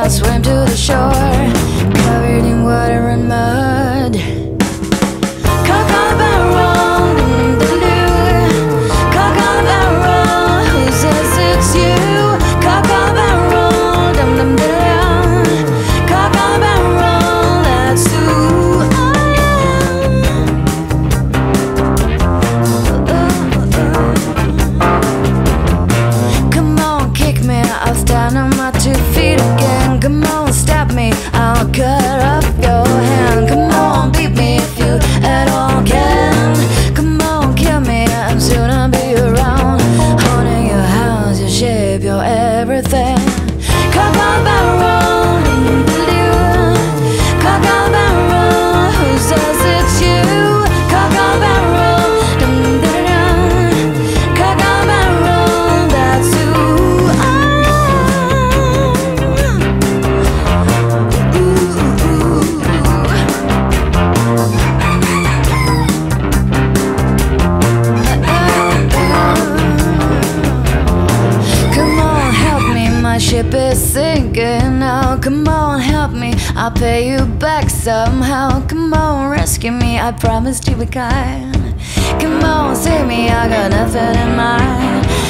I swam to the shore, covered in water and mud. Kookaburra, doo-doo-doo. Kookaburra, who says it's you? Kookaburra, dum-dum-dum. Kookaburra, that's who I am. Come on, kick me, I'll stand on my 2 feet again. Come on, stab me, I'll cut off your hand. Come on, beat me if you at all can. Come on, kill me, I'm soon I'll be around. Haunting your house, your shape, your everything. Kookaburra, Kookaburra, who says it's you? Kookaburra, Kookaburra, that's who I am. Come on, help me, my ship is sinking now. Come on, help me, I'll pay you back somehow. Come on, rescue me, I promise to be kind. Come on, save me, I got nothing in mind.